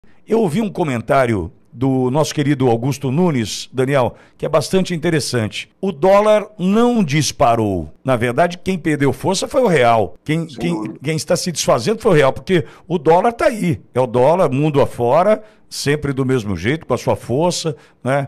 Eu ouvi um comentário do nosso querido Augusto Nunes, Daniel, que é bastante interessante. O dólar não disparou. Na verdade, quem perdeu força foi o real. Quem está se desfazendo foi o real, porque o dólar está aí. É o dólar, mundo afora, sempre do mesmo jeito, com a sua força, né?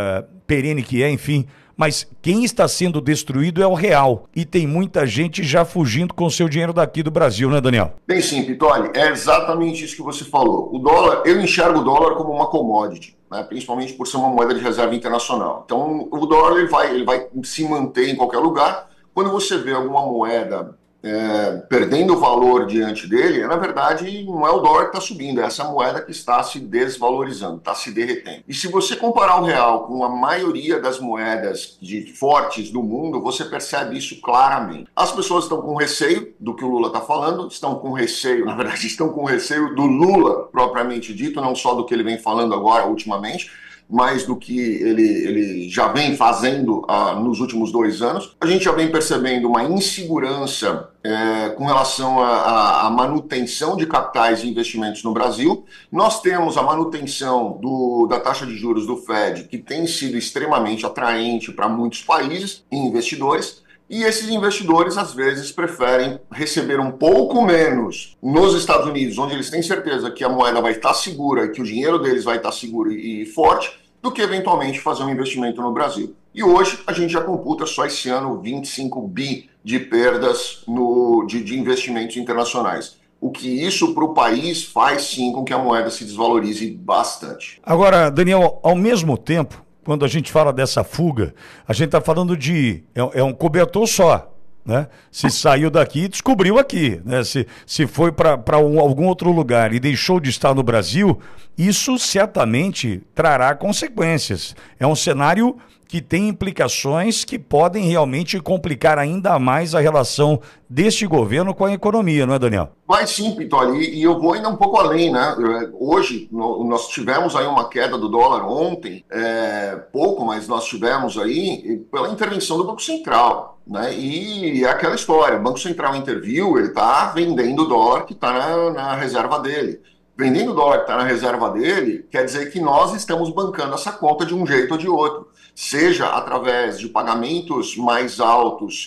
Perene que é, enfim. Mas quem está sendo destruído é o real. E tem muita gente já fugindo com o seu dinheiro daqui do Brasil, né, Daniel? Bem sim, Pitoli, é exatamente isso que você falou. O dólar, eu enxergo o dólar como uma commodity, né, principalmente por ser uma moeda de reserva internacional. Então, o dólar ele vai se manter em qualquer lugar. Quando você vê alguma moeda perdendo valor diante dele, na verdade, não é o dólar que está subindo, é essa moeda que está se desvalorizando, está se derretendo. E se você comparar o real com a maioria das moedas fortes do mundo, você percebe isso claramente. As pessoas estão com receio do que o Lula está falando, estão com receio, na verdade, estão com receio do Lula propriamente dito, não só do que ele vem falando agora, ultimamente, mais do que ele já vem fazendo nos últimos 2 anos. A gente já vem percebendo uma insegurança com relação à manutenção de capitais e investimentos no Brasil. Nós temos a manutenção da taxa de juros do Fed, que tem sido extremamente atraente para muitos países e investidores. E esses investidores, às vezes, preferem receber um pouco menos nos Estados Unidos, onde eles têm certeza que a moeda vai estar segura e que o dinheiro deles vai estar seguro e forte, do que eventualmente fazer um investimento no Brasil. E hoje a gente já computa só esse ano 25 bi de perdas de investimentos internacionais. O que isso para o país faz sim com que a moeda se desvalorize bastante. Agora, Daniel, ao mesmo tempo, quando a gente fala dessa fuga, a gente está falando de... É um cobertor só, né? Se saiu daqui, descobriu aqui, né? Se foi para algum outro lugar e deixou de estar no Brasil, isso certamente trará consequências. É um cenário que tem implicações que podem realmente complicar ainda mais a relação deste governo com a economia, não é, Daniel? Vai sim, Pitoli, e eu vou ainda um pouco além, né? Hoje, nós tivemos aí uma queda do dólar ontem, pouco, mas nós tivemos aí pela intervenção do Banco Central, né? E é aquela história, o Banco Central interviu, ele está vendendo o dólar que está na reserva dele. Vendendo o dólar que está na reserva dele, quer dizer que nós estamos bancando essa conta de um jeito ou de outro, seja através de pagamentos mais altos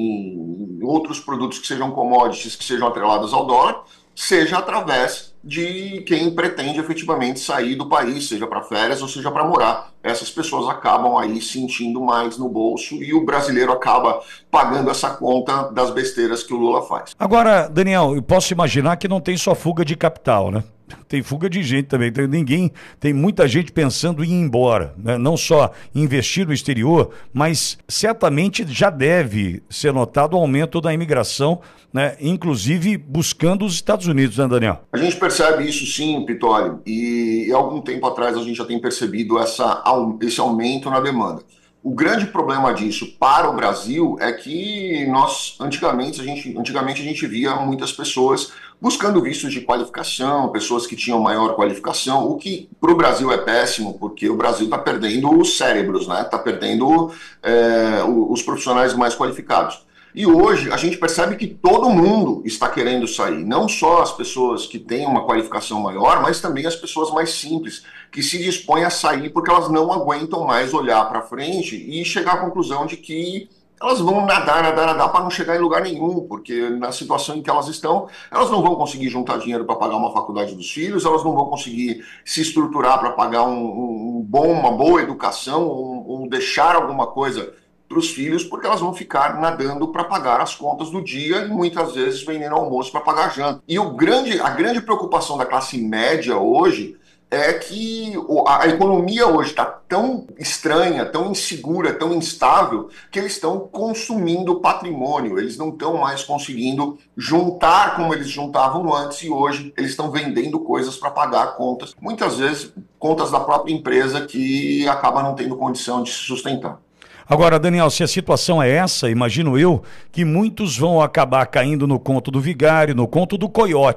em outros produtos que sejam commodities, que sejam atrelados ao dólar, seja através de quem pretende efetivamente sair do país, seja para férias ou seja para morar. Essas pessoas acabam aí sentindo mais no bolso e o brasileiro acaba pagando essa conta das besteiras que o Lula faz. Agora, Daniel, eu posso imaginar que não tem só fuga de capital, né? Tem fuga de gente também, tem muita gente pensando em ir embora, né? Não só investir no exterior, mas certamente já deve ser notado o aumento da imigração, né? Inclusive buscando os Estados Unidos, né, Daniel? A gente percebe isso sim, Pitoli, e há algum tempo atrás a gente já tem percebido esse aumento na demanda. O grande problema disso para o Brasil é que antigamente a gente via muitas pessoas buscando vistos de qualificação, pessoas que tinham maior qualificação, o que para o Brasil é péssimo, porque o Brasil está perdendo os cérebros, né? Está perdendo os profissionais mais qualificados. E hoje a gente percebe que todo mundo está querendo sair, não só as pessoas que têm uma qualificação maior, mas também as pessoas mais simples, que se dispõem a sair porque elas não aguentam mais olhar para frente e chegar à conclusão de que elas vão nadar para não chegar em lugar nenhum, porque na situação em que elas estão, elas não vão conseguir juntar dinheiro para pagar uma faculdade dos filhos, elas não vão conseguir se estruturar para pagar uma boa educação, ou deixar alguma coisa para os filhos, porque elas vão ficar nadando para pagar as contas do dia e muitas vezes vendendo almoço para pagar janta. E a grande preocupação da classe média hoje é que a economia hoje está tão estranha, tão insegura, tão instável, que eles estão consumindo patrimônio, eles não estão mais conseguindo juntar como eles juntavam antes e hoje eles estão vendendo coisas para pagar contas, muitas vezes contas da própria empresa que acaba não tendo condição de se sustentar. Agora, Daniel, se a situação é essa, imagino eu que muitos vão acabar caindo no conto do vigário, no conto do coiote,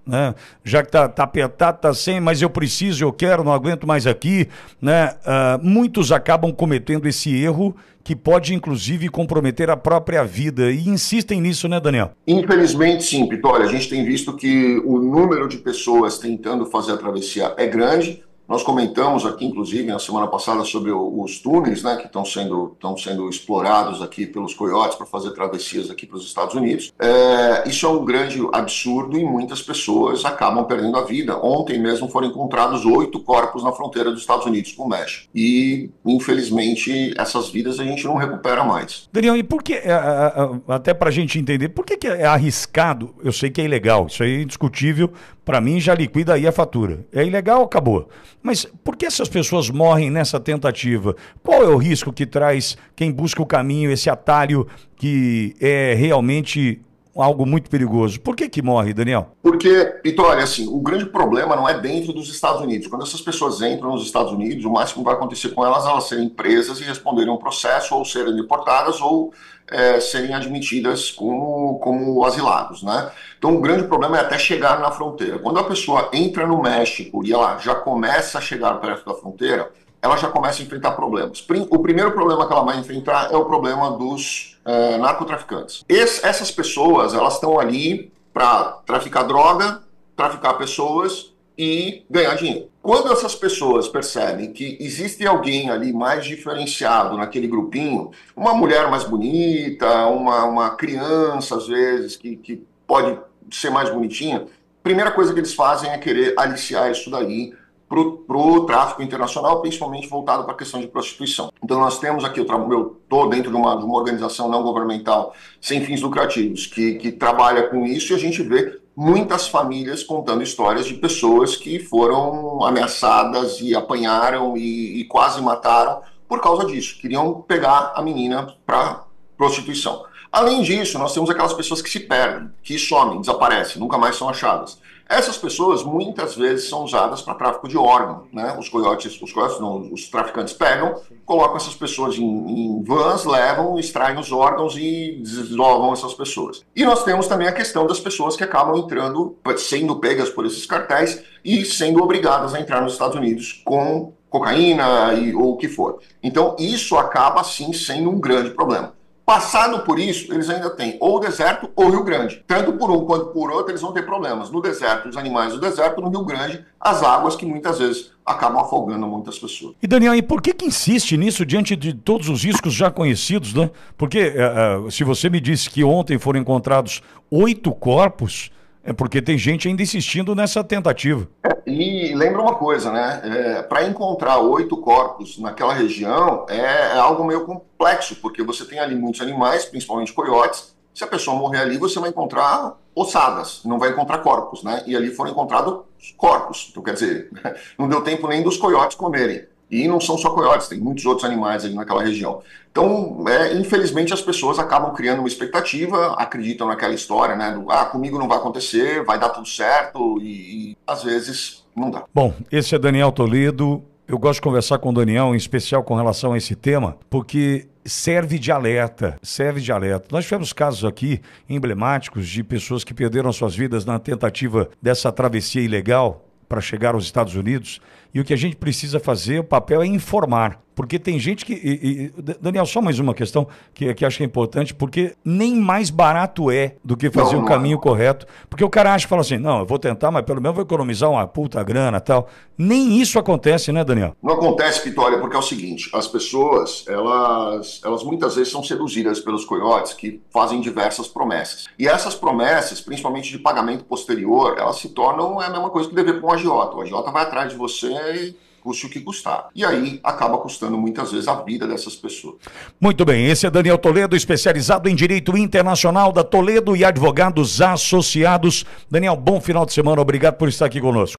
né? Já que tá apertado, tá sem, mas eu preciso, eu quero, não aguento mais aqui, né? Muitos acabam cometendo esse erro que pode, inclusive, comprometer a própria vida. E insistem nisso, né, Daniel? Infelizmente, sim, Vitória. A gente tem visto que o número de pessoas tentando fazer a travessia é grande. Nós comentamos aqui, inclusive, na semana passada sobre os túneis, né, que estão sendo explorados aqui pelos coiotes para fazer travessias aqui para os Estados Unidos. Isso é um grande absurdo e muitas pessoas acabam perdendo a vida. Ontem mesmo foram encontrados 8 corpos na fronteira dos Estados Unidos com o México. E, infelizmente, essas vidas a gente não recupera mais. Daniel, e por que, até para a gente entender, por que é arriscado? Eu sei que é ilegal, isso aí é indiscutível, para mim já liquida aí a fatura. É ilegal, acabou. Mas por que essas pessoas morrem nessa tentativa? Qual é o risco que traz quem busca o caminho, esse atalho que é realmente algo muito perigoso? Por que morre, Daniel? Porque, Vitória, assim, o grande problema não é dentro dos Estados Unidos. Quando essas pessoas entram nos Estados Unidos, o máximo que vai acontecer com elas serem presas e responderem um processo, ou serem deportadas, ou serem admitidas como asilados, né? Então, o grande problema é até chegar na fronteira. Quando a pessoa entra no México e ela já começa a chegar perto da fronteira, ela já começa a enfrentar problemas. O primeiro problema que ela vai enfrentar é o problema dos narcotraficantes. Essas pessoas, elas estão ali para traficar droga, traficar pessoas e ganhar dinheiro. Quando essas pessoas percebem que existe alguém ali mais diferenciado naquele grupinho, uma mulher mais bonita, uma criança, às vezes, que pode ser mais bonitinha, a primeira coisa que eles fazem é querer aliciar isso daí pro tráfico internacional, principalmente voltado para a questão de prostituição. Então nós temos aqui, eu estou dentro de uma organização não governamental sem fins lucrativos que trabalha com isso, e a gente vê muitas famílias contando histórias de pessoas que foram ameaçadas e apanharam e quase mataram por causa disso. Queriam pegar a menina para prostituição. Além disso, nós temos aquelas pessoas que se perdem, que somem, desaparecem, nunca mais são achadas. Essas pessoas muitas vezes são usadas para tráfico de órgão, né? Os traficantes pegam, colocam essas pessoas em vans, levam, extraem os órgãos e deslovam essas pessoas. E nós temos também a questão das pessoas que acabam entrando, sendo pegas por esses cartéis e sendo obrigadas a entrar nos Estados Unidos com cocaína ou o que for. Então isso acaba sim sendo um grande problema. Passado por isso, eles ainda têm ou o deserto ou o Rio Grande. Tanto por um quanto por outro, eles vão ter problemas. No deserto, os animais do deserto, no Rio Grande, as águas que muitas vezes acabam afogando muitas pessoas. E Daniel, e por que insiste nisso diante de todos os riscos já conhecidos, né? Porque se você me disse que ontem foram encontrados 8 corpos, é porque tem gente ainda insistindo nessa tentativa. E lembra uma coisa, né? Para encontrar 8 corpos naquela região é algo meio complexo, porque você tem ali muitos animais, principalmente coiotes. Se a pessoa morrer ali, você vai encontrar ossadas, não vai encontrar corpos, né? E ali foram encontrados corpos. Então, quer dizer, não deu tempo nem dos coiotes comerem. E não são só coiotes, tem muitos outros animais ali naquela região. Então, infelizmente, as pessoas acabam criando uma expectativa, acreditam naquela história, né? Comigo não vai acontecer, vai dar tudo certo, e às vezes não dá. Bom, esse é Daniel Toledo. Eu gosto de conversar com o Daniel, em especial com relação a esse tema, porque serve de alerta, serve de alerta. Nós tivemos casos aqui emblemáticos de pessoas que perderam suas vidas na tentativa dessa travessia ilegal para chegar aos Estados Unidos, e o que a gente precisa fazer, o papel é informar, porque tem gente que... Daniel, só mais uma questão que acho que é importante, porque nem mais barato é do que fazer o caminho correto, porque o cara acha que fala assim, não, eu vou tentar, mas pelo menos vou economizar uma puta grana e tal. Nem isso acontece, né, Daniel? Não acontece, Vitória, porque é o seguinte, as pessoas, elas muitas vezes são seduzidas pelos coiotes que fazem diversas promessas. E essas promessas, principalmente de pagamento posterior, elas se tornam a mesma coisa que dever para um agiota. O agiota vai atrás de você custe o que custar. E aí acaba custando muitas vezes a vida dessas pessoas. Muito bem, esse é Daniel Toledo, especializado em Direito Internacional da Toledo e Advogados Associados. Daniel, bom final de semana, obrigado por estar aqui conosco.